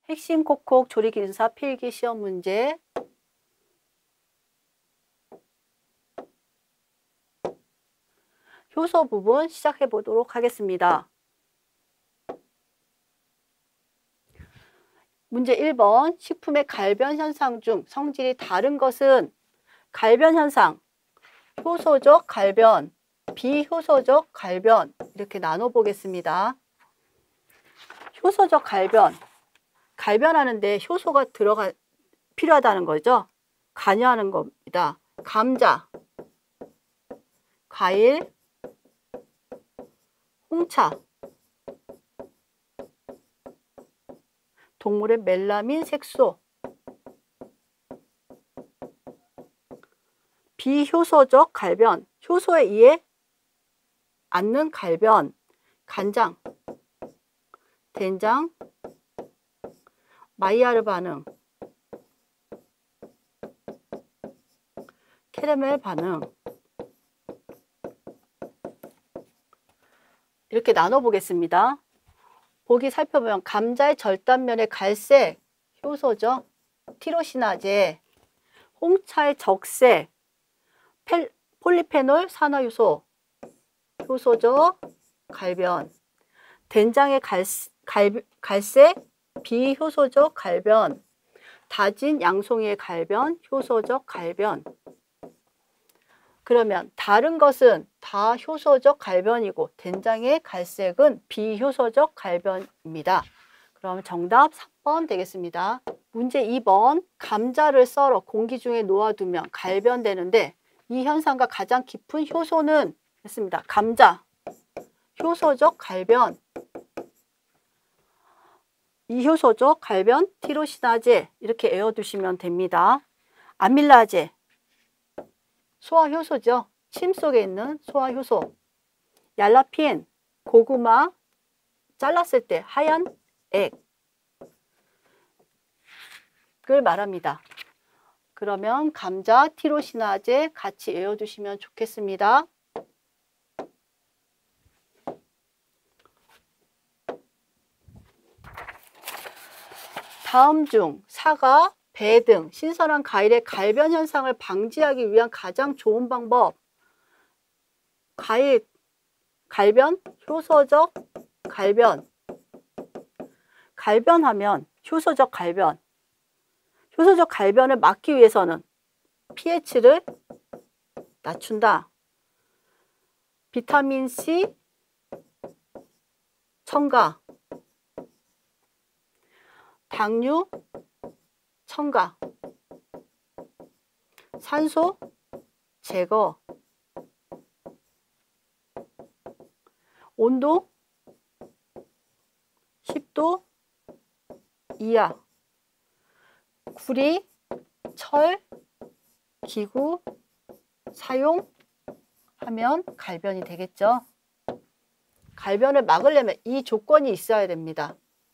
핵심 콕콕 조리기능사 필기 시험 문제. 효소 부분 시작해 보도록 하겠습니다. 문제 1번. 식품의 갈변 현상 중 성질이 다른 것은 갈변 현상, 효소적 갈변, 비효소적 갈변 이렇게 나눠 보겠습니다. 효소적 갈변. 갈변하는데 효소가 필요하다는 거죠. 관여하는 겁니다. 감자, 과일, 홍차, 동물의 멜라민 색소, 비효소적 갈변, 효소에 의해 않는 갈변, 간장, 된장, 마이야르 반응, 캐러멜 반응 이렇게 나눠 보겠습니다. 보기 살펴보면 감자의 절단면의 갈색 효소죠. 티로시나제, 홍차의 적색 폴리페놀 산화효소 효소적 갈변, 된장의 갈색 비효소적 갈변, 다진 양송이의 갈변 효소적 갈변. 그러면 다른 것은 다 효소적 갈변이고 된장의 갈색은 비효소적 갈변입니다. 그럼 정답 3번 되겠습니다. 문제 2번. 감자를 썰어 공기 중에 놓아두면 갈변되는데 이 현상과 가장 깊은 효소는 했습니다. 감자, 효소적 갈변, 이효소적 갈변, 티로시나제 이렇게 외워두시면 됩니다. 아밀라제, 소화효소죠. 침 속에 있는 소화효소. 얄라핀, 고구마 잘랐을 때 하얀 액을 말합니다. 그러면 감자, 티로시나제 같이 외워두시면 좋겠습니다. 다음 중 사과, 배 등 신선한 과일의 갈변 현상을 방지하기 위한 가장 좋은 방법. 과일 갈변, 효소적 갈변. 갈변하면 효소적 갈변. 효소적 갈변을 막기 위해서는 pH를 낮춘다. 비타민C 첨가, 당류 첨가, 산소 제거, 온도 10도 이하, 구리, 철, 기구 사용하면 갈변이 되겠죠. 갈변을 막으려면 이 조건이 있어야 됩니다.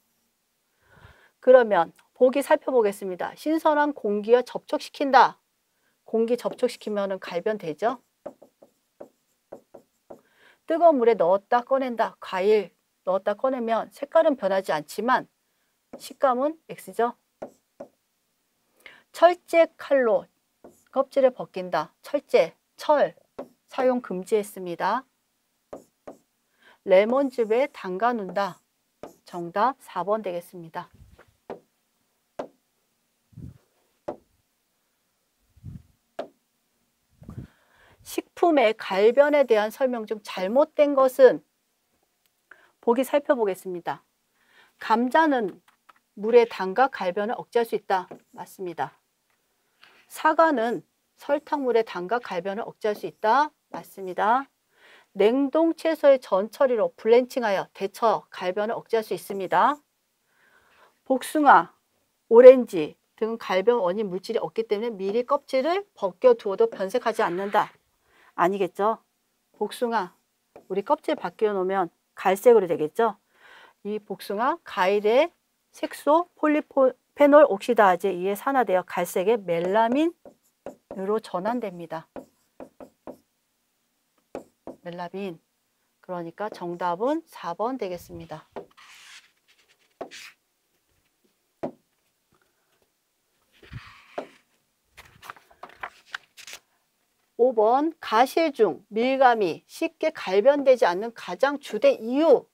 그러면 보기 살펴보겠습니다. 신선한 공기와 접촉시킨다. 공기 접촉시키면 갈변되죠. 뜨거운 물에 넣었다 꺼낸다. 과일 넣었다 꺼내면 색깔은 변하지 않지만 식감은 X죠. 철제 칼로 껍질을 벗긴다. 철제, 철 사용 금지했습니다. 레몬즙에 담가 놓는다. 정답 4번 되겠습니다. 식품의 갈변에 대한 설명 중 잘못된 것은 보기 살펴보겠습니다. 감자는 물에 담가 갈변을 억제할 수 있다. 맞습니다. 사과는 설탕물에 담가 갈변을 억제할 수 있다. 맞습니다. 냉동 채소의 전처리로 블렌칭하여 데쳐 갈변을 억제할 수 있습니다. 복숭아, 오렌지 등 갈변 원인 물질이 없기 때문에 미리 껍질을 벗겨두어도 변색하지 않는다. 아니겠죠. 복숭아 우리 껍질 벗겨놓으면 갈색으로 되겠죠. 이 복숭아 과일의 색소 폴리페놀 옥시다제에 의해 산화되어 갈색의 멜라민으로 전환됩니다. 멜라민. 그러니까 정답은 4번 되겠습니다. 5번 가실 중 밀감이 쉽게 갈변되지 않는 가장 주된 이유.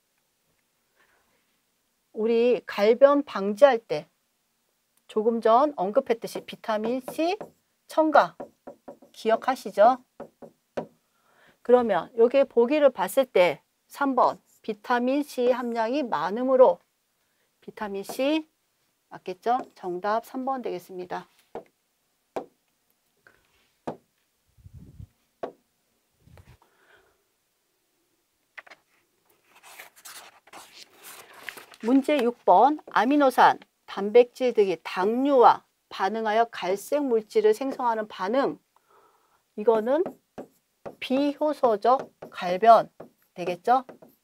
우리 갈변 방지할 때 조금 전 언급했듯이 비타민 C 첨가 기억하시죠? 그러면 여기 보기를 봤을 때 3번 비타민 C 함량이 많으므로 비타민 C 맞겠죠? 정답 3번 되겠습니다. 문제 6번 아미노산, 단백질 등이 당류와 반응하여 갈색 물질을 생성하는 반응. 이거는 비효소적 갈변 되겠죠?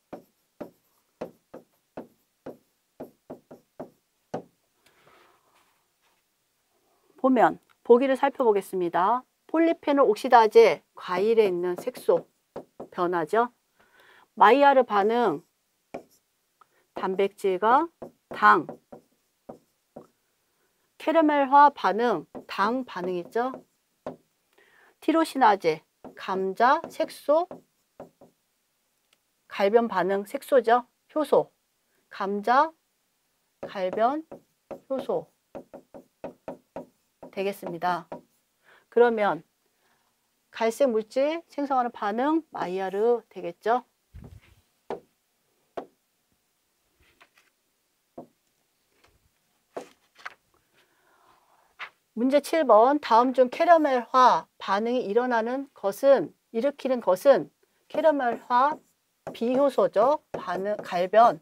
보면 보기를 살펴보겠습니다. 폴리페놀 옥시다제 과일에 있는 색소 변화죠. 마이야르 반응 단백질과 당, 캐러멜화 반응 당 반응이죠. 티로시나제 감자 색소 갈변 반응 색소죠. 효소 감자 갈변 효소 되겠습니다. 그러면 갈색 물질 생성하는 반응 마이야르 되겠죠. 문제 7번 다음 중 캐러멜화 반응이 일으키는 것은 캐러멜화 비효소적 반응 갈변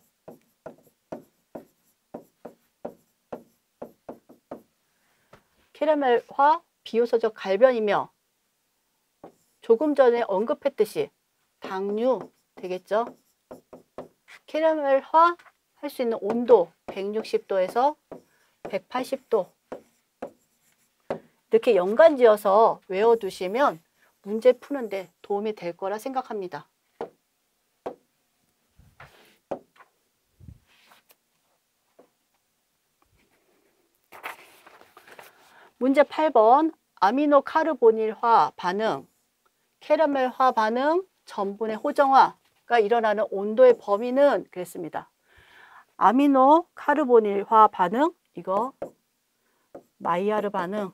캐러멜화 비효소적 갈변이며 조금 전에 언급했듯이 당류 되겠죠. 캐러멜화 할 수 있는 온도 160도에서 180도 이렇게 연관지어서 외워두시면 문제 푸는데 도움이 될 거라 생각합니다. 문제 8번 아미노카르보닐화 반응, 캐러멜화 반응, 전분의 호정화가 일어나는 온도의 범위는 그랬습니다. 아미노카르보닐화 반응, 이거 마이야르 반응,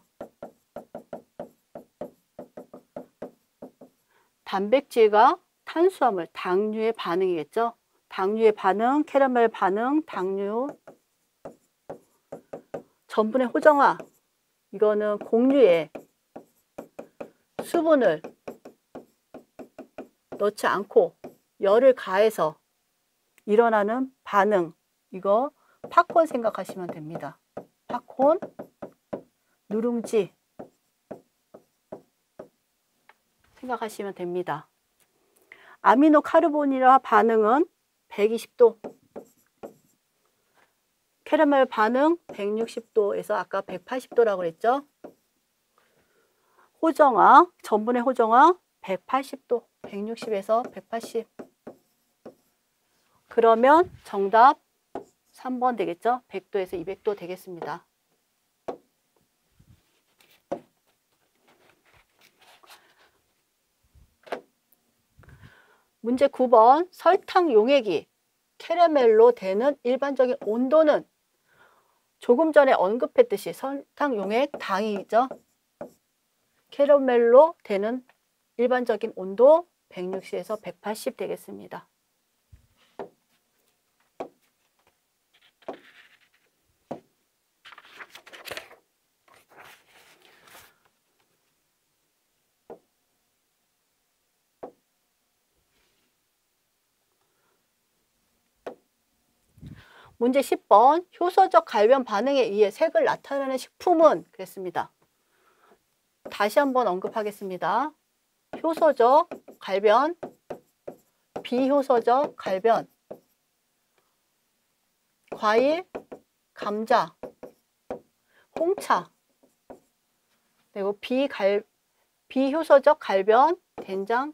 단백질과 탄수화물, 당류의 반응이겠죠. 당류의 반응, 캐러멜 반응, 당류, 전분의 호정화, 이거는 곡류에 수분을 넣지 않고 열을 가해서 일어나는 반응, 이거 팝콘 생각하시면 됩니다. 팝콘, 누룽지 생각하시면 됩니다. 아미노카르보닐화 반응은 120도, 캐러멜 반응 160도에서 아까 180도라고 그랬죠. 호정화, 전분의 호정화 180도, 160에서 180. 그러면 정답 3번 되겠죠. 100도에서 200도 되겠습니다. 문제 9번 설탕 용액이 캐러멜로 되는 일반적인 온도는 조금 전에 언급했듯이 설탕 용액 당이죠. 캐러멜로 되는 일반적인 온도 160에서 180 되겠습니다. 문제 10번 효소적 갈변 반응에 의해 색을 나타내는 식품은 그랬습니다. 다시 한번 언급하겠습니다. 효소적 갈변, 비효소적 갈변, 과일, 감자, 홍차, 그리고 비효소적 갈변, 된장,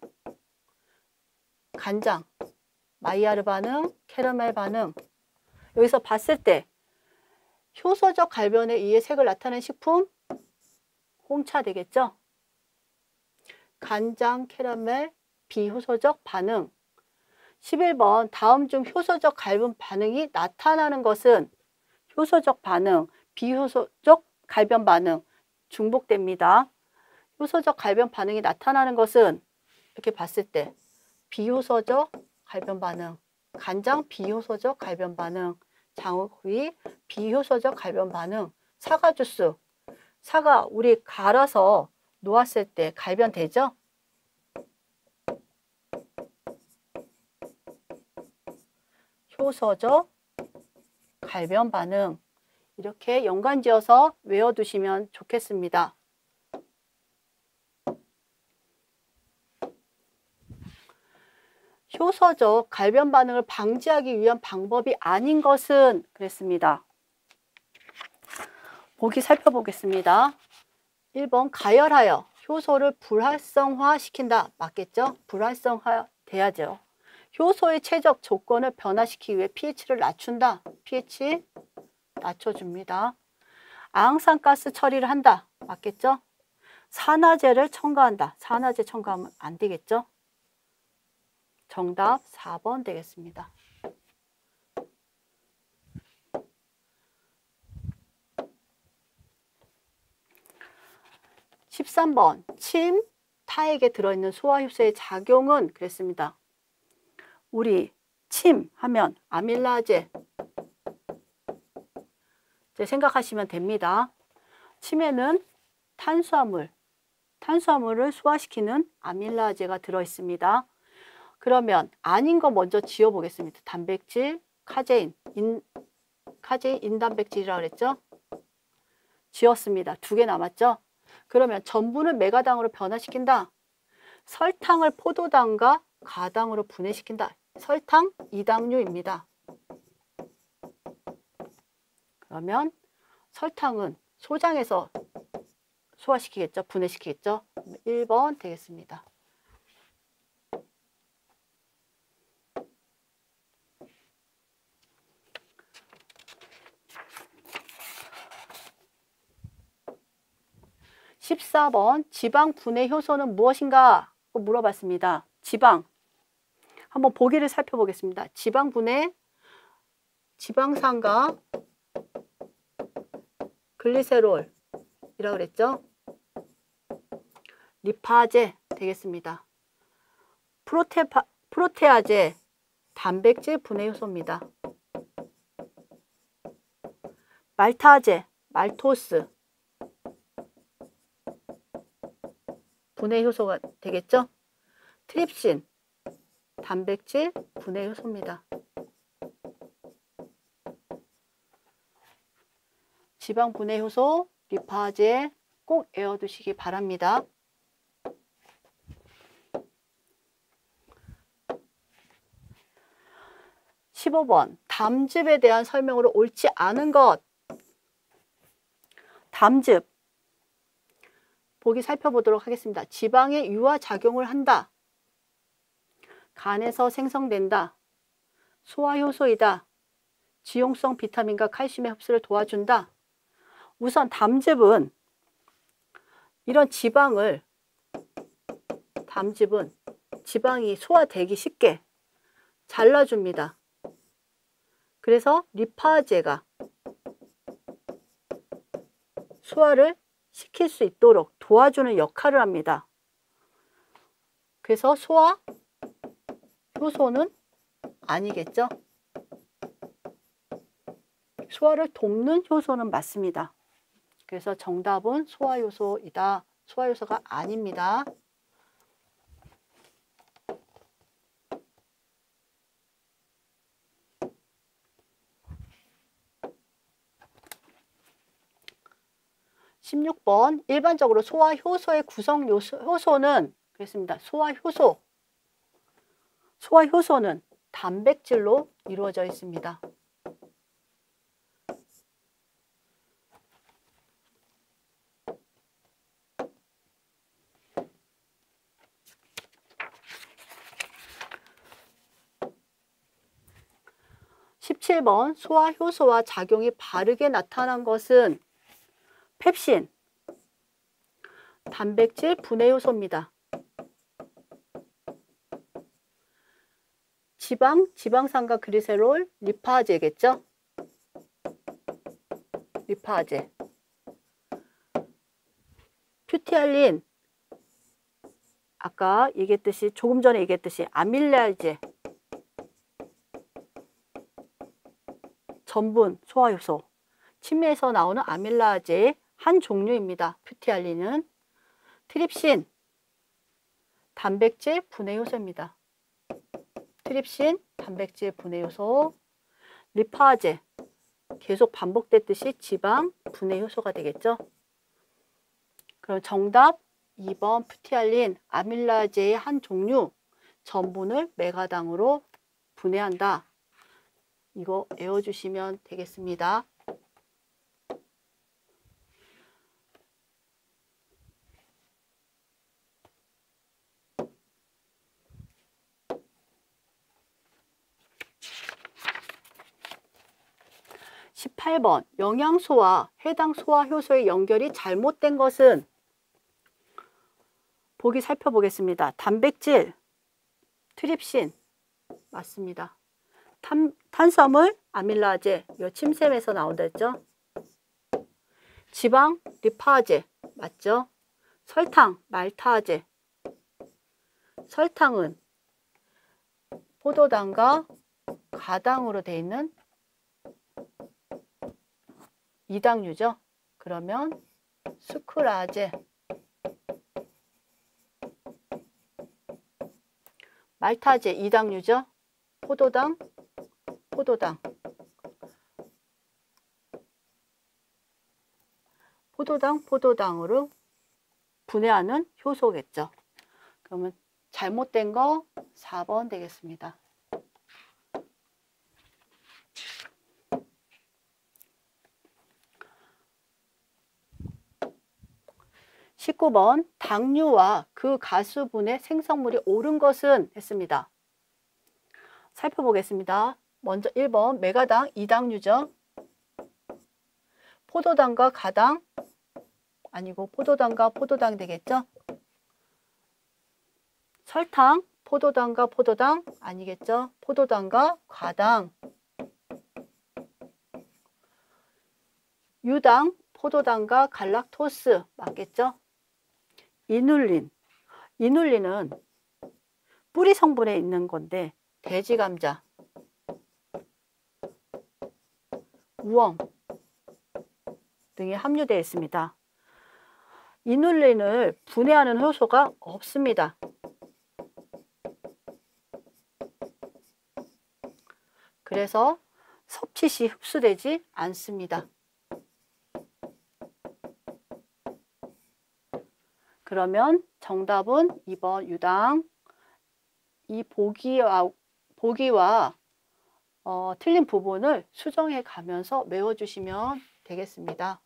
간장, 마이야르 반응, 캐러멜 반응. 여기서 봤을 때 효소적 갈변에 의해 색을 나타내는 식품 홍차 되겠죠. 간장, 캐러멜, 비효소적 반응. 11번 다음 중 효소적 갈변 반응이 나타나는 것은 효소적 반응, 비효소적 갈변 반응 중복됩니다. 효소적 갈변 반응이 나타나는 것은 이렇게 봤을 때 비효소적 갈변 반응, 간장 비효소적 갈변 반응, 장어구이 비효소적 갈변 반응, 사과 주스, 사과 우리 갈아서 놓았을 때 갈변되죠? 효소적 갈변 반응 이렇게 연관지어서 외워두시면 좋겠습니다. 효소적 갈변 반응을 방지하기 위한 방법이 아닌 것은 그랬습니다. 보기 살펴보겠습니다. 1번 가열하여 효소를 불활성화시킨다. 맞겠죠? 불활성화 돼야죠. 효소의 최적 조건을 변화시키기 위해 pH를 낮춘다. pH 낮춰줍니다. 아항산가스 처리를 한다. 맞겠죠? 산화제를 첨가한다. 산화제 첨가하면 안 되겠죠? 정답 4번 되겠습니다. 13번 침, 타액에 들어있는 소화효소의 작용은 그랬습니다. 우리 침 하면 아밀라제 이제 생각하시면 됩니다. 침에는 탄수화물을 소화시키는 아밀라제가 들어있습니다. 그러면 아닌 거 먼저 지어보겠습니다. 단백질, 카제인, 인단백질이라고 그랬죠? 지었습니다. 2개 남았죠? 그러면 전분을 메가당으로 변화시킨다. 설탕을 포도당과 가당으로 분해시킨다. 설탕 2당류입니다. 그러면 설탕은 소장에서 소화시키겠죠? 분해시키겠죠? 1번 되겠습니다. 14번 지방 분해 효소는 무엇인가? 물어봤습니다. 지방. 한번 보기를 살펴보겠습니다. 지방 분해, 지방산과 글리세롤이라고 그랬죠? 리파제 되겠습니다. 프로테아제, 단백질 분해 효소입니다. 말타제, 말토스, 분해 효소가 되겠죠? 트립신, 단백질 분해 효소입니다. 지방 분해 효소, 리파제 꼭 외워두시기 바랍니다. 15번 담즙에 대한 설명으로 옳지 않은 것. 담즙 보기 살펴보도록 하겠습니다. 지방에 유화작용을 한다. 간에서 생성된다. 소화효소이다. 지용성 비타민과 칼슘의 흡수를 도와준다. 우선 담즙은 이런 담즙은 지방이 소화되기 쉽게 잘라줍니다. 그래서 리파제가 소화를 시킬 수 있도록 도와주는 역할을 합니다. 그래서 소화 효소는 아니겠죠? 소화를 돕는 효소는 맞습니다. 그래서 정답은 소화효소이다. 소화효소가 아닙니다. 16번 일반적으로 소화효소의 구성 효소는 그랬습니다. 소화효소는 단백질로 이루어져 있습니다. (17번) 소화효소와 작용이 바르게 나타난 것은 펩신, 단백질 분해 효소입니다. 지방산과 그리세롤, 리파제겠죠? 리파제. 퓨티알린, 아까 얘기했듯이, 조금 전에 얘기했듯이 아밀라제, 전분, 소화효소, 침에서 나오는 아밀라제의 한 종류입니다. 퓨티알린은. 트립신, 단백질 분해 효소입니다. 트립신, 단백질 분해 효소. 리파제, 계속 반복됐듯이 지방 분해 효소가 되겠죠. 그럼 정답 2번 퓨티알린, 아밀라제의 한 종류, 전분을 메가당으로 분해한다. 이거 외워주시면 되겠습니다. (18번) 영양소와 해당 소화효소의 연결이 잘못된 것은? 보기 살펴보겠습니다. 단백질, 트립신, 맞습니다. 탄수화물, 아밀라제, 요 침샘에서 나온다 했죠. 지방, 리파제, 맞죠. 설탕, 말타제. 설탕은 포도당과 가당으로 되어 있는 이당류죠. 그러면 수크라제. 말타제 이당류죠. 포도당, 포도당으로 분해하는 효소겠죠. 그러면 잘못된 거 4번 되겠습니다. 19번 당류와 그 가수분의 생성물이 옳은 것은? 했습니다. 살펴보겠습니다. 먼저 1번 메가당 이당류죠. 포도당과 가당 아니고 포도당과 포도당 되겠죠. 설탕, 포도당과 포도당 아니겠죠. 포도당과 과당. 유당, 포도당과 갈락토스 맞겠죠. 이눌린은 뿌리 성분에 있는 건데 돼지 감자, 우엉 등이 함유되어 있습니다. 이눌린을 분해하는 효소가 없습니다. 그래서 섭취 시 흡수되지 않습니다. 그러면 정답은 2번 유당. 이 보기와 틀린 부분을 수정해 가면서 외워주시면 되겠습니다.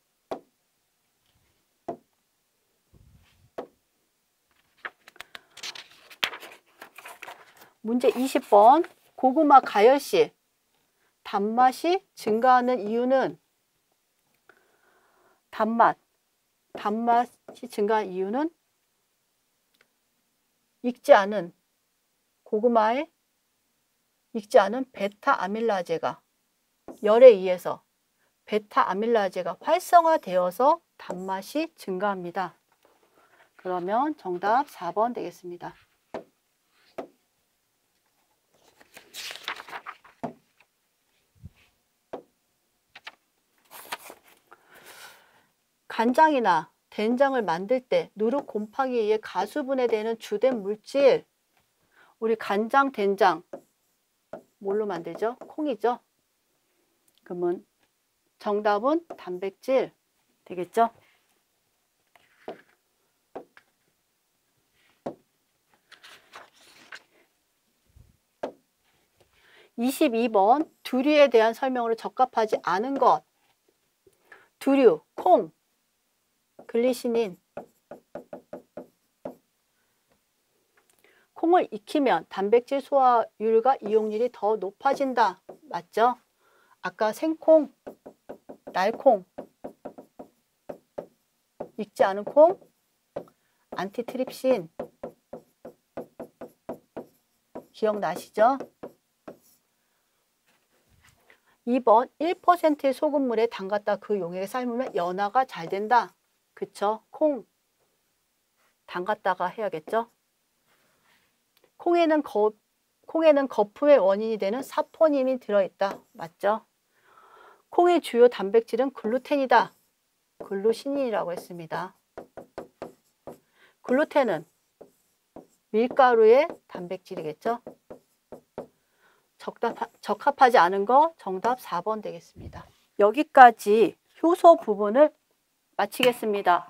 문제 20번 고구마 가열시 단맛이 증가하는 이유는? 단맛이 증가한 이유는 고구마에 익지 않은 베타 아밀라제가 열에 의해서 베타 아밀라제가 활성화되어서 단맛이 증가합니다. 그러면 정답 4번 되겠습니다. 간장이나 된장을 만들 때 누룩 곰팡이에 의해 가수분해되는 주된 물질, 우리 간장, 된장 뭘로 만들죠? 콩이죠? 그러면 정답은 단백질 되겠죠? 22번 두류에 대한 설명으로 적합하지 않은 것. 두류, 콩, 글리시닌. 콩을 익히면 단백질 소화율과 이용률이 더 높아진다. 맞죠? 아까 생콩, 날콩, 익지 않은 콩, 안티트립신, 기억나시죠? 2번 1%의 소금물에 담갔다 그 용액에 삶으면 연화가 잘 된다. 그쵸? 콩 담갔다가 해야겠죠? 콩에는 거품의 원인이 되는 사포닌이 들어있다. 맞죠? 콩의 주요 단백질은 글루텐이다. 글루시닌이라고 했습니다. 글루텐은 밀가루의 단백질이겠죠? 적합하지 않은 거 정답 4번 되겠습니다. 여기까지 효소 부분을 마치겠습니다.